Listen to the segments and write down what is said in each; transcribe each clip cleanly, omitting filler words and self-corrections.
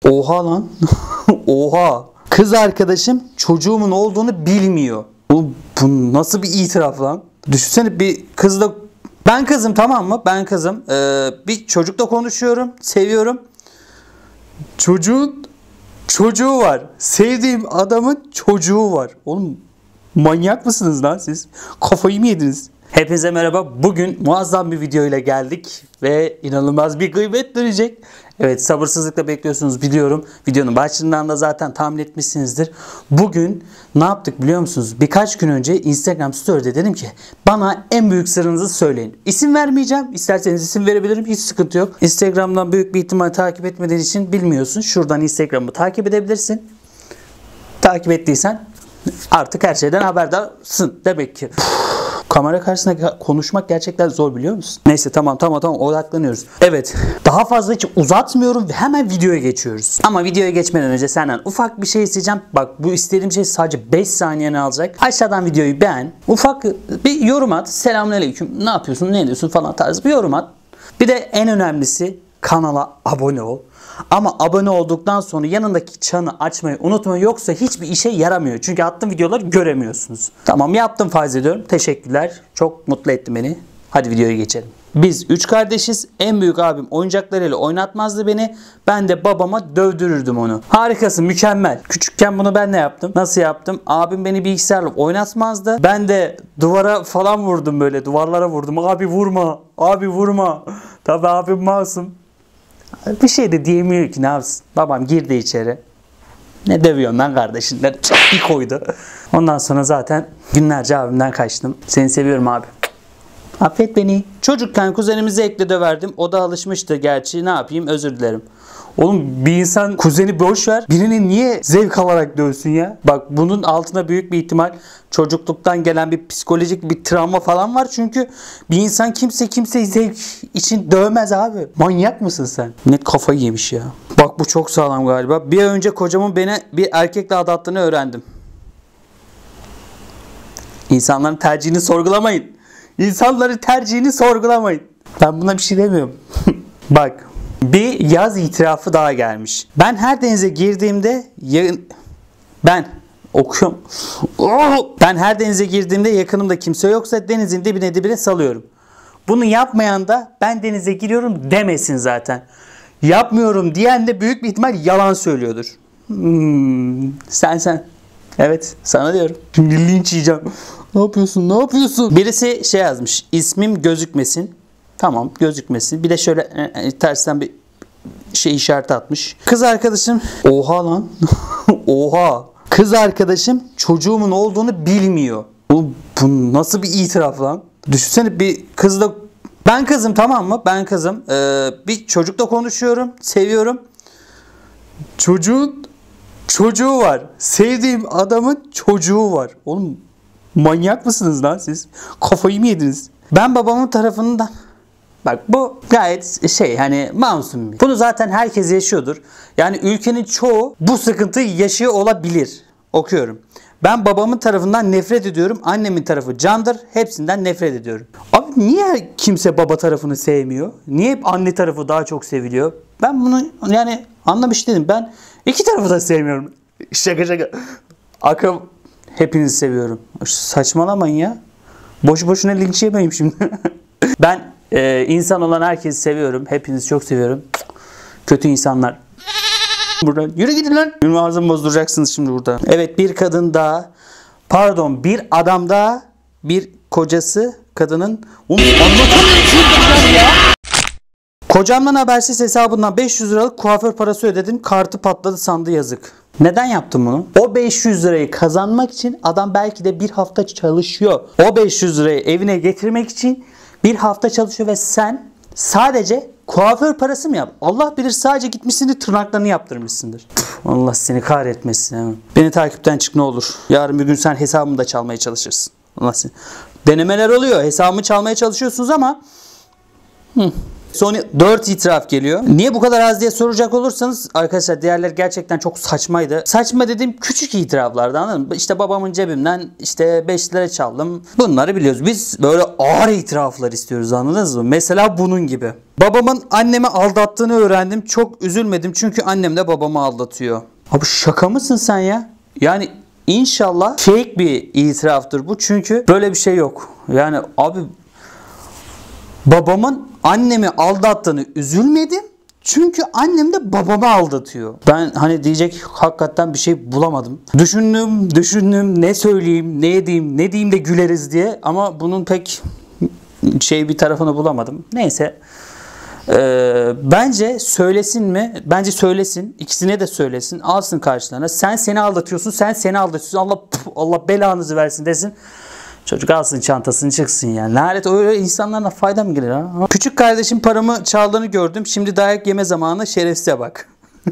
Oha lan. Oha. Kız arkadaşım çocuğumun olduğunu bilmiyor. Bu nasıl bir itiraf lan? Düşünsene bir kızla... Ben kızım, tamam mı? Ben kızım. Bir çocukla konuşuyorum. Seviyorum. Çocuğu var. Sevdiğim adamın çocuğu var. Oğlum manyak mısınız lan siz? Kafayı mı yediniz? Hepinize merhaba. Bugün muazzam bir video ile geldik ve inanılmaz bir gıybet dönecek. Evet, sabırsızlıkla bekliyorsunuz biliyorum. Videonun başlığından da zaten tahmin etmişsinizdir. Bugün ne yaptık biliyor musunuz? Birkaç gün önce Instagram Story'de dedim ki bana en büyük sırrınızı söyleyin. İsim vermeyeceğim. İsterseniz isim verebilirim. Hiç sıkıntı yok. Instagram'dan büyük bir ihtimal takip etmediğin için bilmiyorsun. Şuradan Instagram'ı takip edebilirsin. Takip ettiysen artık her şeyden haberdarsın demek ki. Kamera karşısında konuşmak gerçekten zor, biliyor musun? Neyse tamam odaklanıyoruz. Evet, daha fazla hiç uzatmıyorum ve hemen videoya geçiyoruz. Ama videoya geçmeden önce senden ufak bir şey isteyeceğim. Bak, bu istediğim şey sadece 5 saniyeni alacak. Aşağıdan videoyu beğen. Ufak bir yorum at. Selamünaleyküm. Ne yapıyorsun? Ne ediyorsun falan tarzı bir yorum at. Bir de en önemlisi kanala abone ol. Ama abone olduktan sonra yanındaki çanı açmayı unutma, yoksa hiçbir işe yaramıyor. Çünkü attığım videoları göremiyorsunuz. Tamam, yaptım, farz ediyorum. Teşekkürler. Çok mutlu etti beni. Hadi videoya geçelim. Biz 3 kardeşiz. En büyük abim oyuncaklarıyla oynatmazdı beni. Ben de babama dövdürürdüm onu. Harikasın, mükemmel. Küçükken bunu ben de yaptım. Nasıl yaptım? Abim beni bilgisayarla oynatmazdı. Ben de duvara falan vurdum böyle. Duvarlara vurdum. Abi vurma. Abi vurma. Tabii abim masum. Bir şey de diyemiyor ki, ne yapsın. Babam girdi içeri. Ne dövüyorsun lan kardeşinden? Bir koydu. Ondan sonra zaten günlerce abimden kaçtım. Seni seviyorum abi. Affet beni. Çocukken kuzenimizi ekle döverdim. O da alışmıştı gerçi. Ne yapayım, özür dilerim. Oğlum, bir insan kuzeni boş ver, birini niye zevk alarak dövsün ya? Bak, bunun altına büyük bir ihtimal çocukluktan gelen bir psikolojik bir travma falan var. Çünkü bir insan kimseyi zevk için dövmez abi. Manyak mısın sen? Net kafayı yemiş ya. Bak, bu çok sağlam galiba. Bir ay önce kocamın beni bir erkekle aldattığını öğrendim. İnsanların tercihini sorgulamayın. İnsanların tercihini sorgulamayın. Ben buna bir şey demiyorum. Bak, bir yaz itirafı daha gelmiş. Ben her denize girdiğimde Ben her denize girdiğimde yakınımda kimse yoksa denizin dibine salıyorum. Bunu yapmayan da ben denize giriyorum demesin zaten. Yapmıyorum diyen de büyük bir ihtimal yalan söylüyordur. Sen. Evet, sana diyorum. Şimdi linç yiyeceğim. Ne yapıyorsun? Birisi şey yazmış. İsmim gözükmesin. Tamam, gözükmesin. Bir de şöyle tersten bir şey işareti atmış. Kız arkadaşım... Oha lan. Oha. Kız arkadaşım çocuğumun olduğunu bilmiyor. Bu nasıl bir itiraf lan? Düşünsene bir kızla... Ben kızım, tamam mı? Ben kızım. Bir çocukla konuşuyorum. Seviyorum. Çocuğu var. Sevdiğim adamın çocuğu var. Oğlum manyak mısınız lan siz? Kafayı mı yediniz? Ben babamın tarafından... Bak, bu gayet hani masum. Bunu zaten herkes yaşıyordur. Yani ülkenin çoğu bu sıkıntıyı yaşıyor olabilir. Okuyorum. Ben babamın tarafından nefret ediyorum. Annemin tarafı candır. Hepsinden nefret ediyorum. Abi niye kimse baba tarafını sevmiyor? Niye hep anne tarafı daha çok seviliyor? Ben bunu yani anlamış değilim. Ben iki tarafı da sevmiyorum. Şaka. Akıl, hepinizi seviyorum. Saçmalamayın ya. Boşuna linç yemeyin şimdi. Ben insan olan herkesi seviyorum. Hepinizi çok seviyorum. Kötü insanlar. Buradan yürü gidin lan. Benim ağzımı bozduracaksınız şimdi burada. Evet, bir kadın daha. Pardon, bir adam daha. Bir kocası kadının. Anlatamıyorum ya. Kocamdan habersiz hesabından 500 liralık kuaför parası ödedim. Kartı patladı sandı, yazık. Neden yaptım bunu? O 500 lirayı kazanmak için adam belki de bir hafta çalışıyor. O 500 lirayı evine getirmek için bir hafta çalışıyor ve sen sadece kuaför parası mı yap? Allah bilir, sadece gitmişsindir tırnaklarını yaptırmışsındır. Allah seni kahretmesin. Beni takipten çık ne olur. Yarın bir gün sen hesabımı da çalmaya çalışırsın. Allah seni. Denemeler oluyor. Hesabımı çalmaya çalışıyorsunuz ama Son 4 itiraf geliyor. Niye bu kadar az diye soracak olursanız arkadaşlar diğerleri gerçekten çok saçmaydı. Saçma dediğim küçük itiraflardı, anladın mı? İşte babamın cebimden işte 5 lira çaldım. Bunları biliyoruz. Biz böyle ağır itiraflar istiyoruz, anladınız mı? Mesela bunun gibi. Babamın annemi aldattığını öğrendim. Çok üzülmedim çünkü annem de babamı aldatıyor. Abi şaka mısın sen ya? Yani inşallah fake bir itiraftır bu. Çünkü böyle bir şey yok. Yani abi babamın annemi aldattığını üzülmedim. Çünkü annem de babamı aldatıyor. Ben hani diyecek hakikaten bir şey bulamadım. Düşündüm ne söyleyeyim, ne edeyim, ne diyeyim de güleriz diye. Ama bunun pek bir tarafını bulamadım. Neyse. Bence söylesin mi? Bence söylesin. İkisine de söylesin. Alsın karşılarına. Seni aldatıyorsun. Seni aldatıyorsun. Allah belanızı versin desin. Çocuk alsın çantasını çıksın yani. Lanet, öyle insanlarla fayda mı gelir ha? Küçük kardeşim paramı çaldığını gördüm. Şimdi dayak yeme zamanı, şerefsize bak.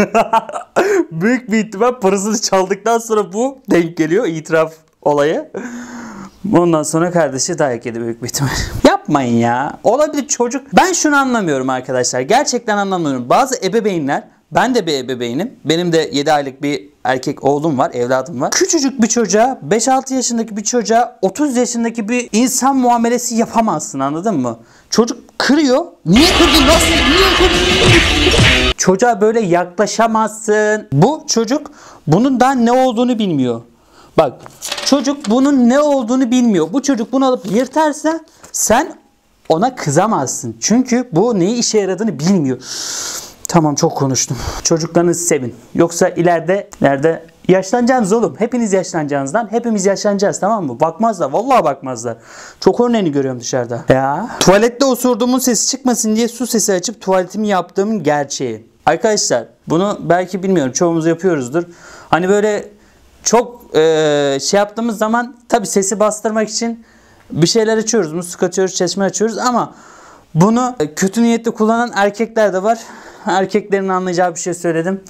Büyük bir ihtimal parasını çaldıktan sonra bu denk geliyor, itiraf olayı. Ondan sonra kardeşi dayak yedi büyük bir ihtimal. Yapmayın ya. Olabilir çocuk. Ben şunu anlamıyorum arkadaşlar. Gerçekten anlamıyorum. Bazı ebeveynler, ben de bir ebeveynim. Benim de 7 aylık bir erkek oğlum var, evladım var. Küçücük bir çocuğa, 5-6 yaşındaki bir çocuğa 30 yaşındaki bir insan muamelesi yapamazsın, anladın mı? Çocuk kırıyor. Niye kırdın? Nasıl? Niye kırdın? Çocuğa böyle yaklaşamazsın. Bu çocuk bunun daha ne olduğunu bilmiyor. Bak, çocuk bunun ne olduğunu bilmiyor. Bu çocuk bunu alıp yırtarsa sen ona kızamazsın. Çünkü bu neyi işe yaradığını bilmiyor. Tamam, çok konuştum. Çocuklarınızı sevin. Yoksa ileride yaşlanacaksınız oğlum. Hepiniz yaşlanacaksınız lan. Hepimiz yaşlanacağız, tamam mı? Bakmazlar. Vallahi bakmazlar. Çok örneğini görüyorum dışarıda. Ya. Tuvalette osurduğumun sesi çıkmasın diye su sesi açıp tuvaletimi yaptığımın gerçeği. Arkadaşlar bunu belki bilmiyorum. Çoğumuz yapıyoruzdur. Hani böyle çok yaptığımız zaman tabii sesi bastırmak için bir şeyler açıyoruz. Musluk açıyoruz, çeşme açıyoruz ama bunu kötü niyetli kullanan erkekler de var. Erkeklerin anlayacağı bir şey söyledim.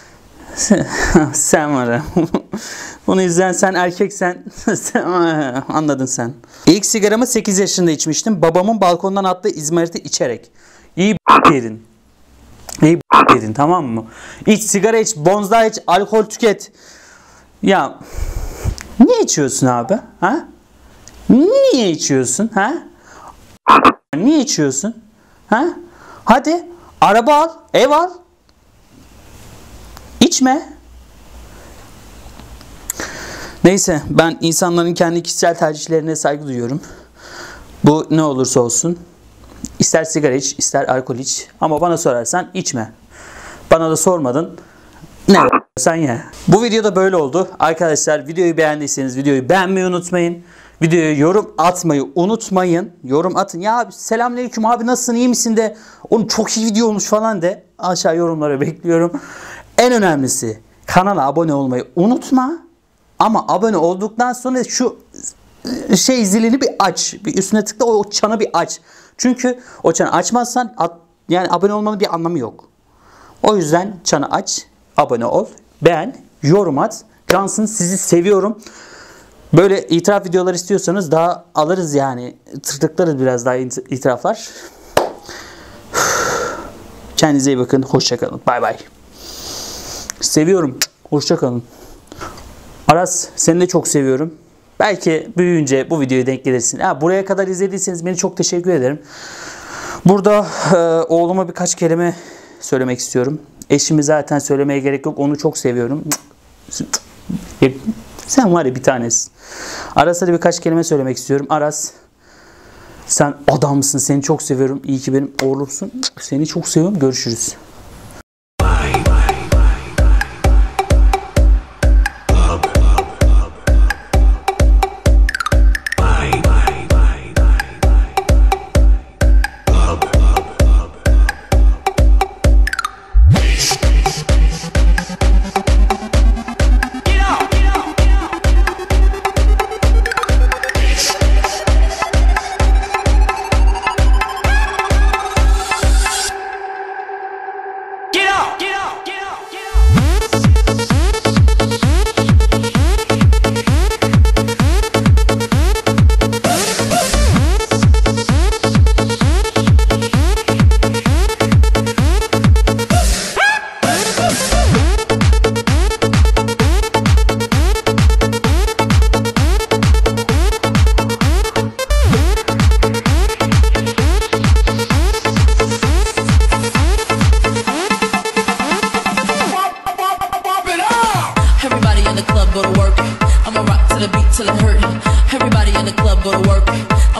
Sen var ya. Bunu izleyen sen erkeksen anladın sen. İlk sigaramı 8 yaşında içmiştim. Babamın balkondan attığı izmariti içerek. İyi yedin. İyi yedin, tamam mı? İç, sigara iç, bonzai iç, alkol tüket. Ya niye içiyorsun abi? Ha? Niye içiyorsun? Ha? Niye içiyorsun? Ha? Hadi araba al, ev al. İçme. Neyse, ben insanların kendi kişisel tercihlerine saygı duyuyorum. Bu ne olursa olsun. İster sigara iç, ister alkol iç. Ama bana sorarsan içme. Bana da sormadın. Ne sen ye. Bu videoda böyle oldu. Arkadaşlar videoyu beğendiyseniz videoyu beğenmeyi unutmayın. Videoya yorum atmayı unutmayın. Yorum atın. Ya abi selamünaleyküm abi, nasılsın, iyi misin de. Onun çok iyi video olmuş falan de. Aşağı yorumlara bekliyorum. En önemlisi kanala abone olmayı unutma. Ama abone olduktan sonra şu zilini bir aç. Bir üstüne tıkla, o çanı bir aç. Çünkü o çanı açmazsan yani abone olmanın bir anlamı yok. O yüzden çanı aç, abone ol, beğen, yorum at. Cansın, sizi seviyorum. Böyle itiraf videoları istiyorsanız daha alırız yani. Tırtıklarız biraz daha itiraflar. Kendinize iyi bakın. Hoşça kalın. Bay bay. Seviyorum. Hoşça kalın. Aras, seni de çok seviyorum. Belki büyüyünce bu videoyu denk gelirsin. Buraya kadar izlediyseniz beni çok teşekkür ederim. Burada oğluma birkaç kelime söylemek istiyorum. Eşimi zaten söylemeye gerek yok. Onu çok seviyorum. Sen var ya bir tanesin. Aras'a da birkaç kelime söylemek istiyorum. Aras, sen adamsın. Seni çok seviyorum. İyi ki benim oğlumsun. Seni çok seviyorum. Görüşürüz. go to work. I'ma rock to the beat till it hurt. Everybody in the club go to work.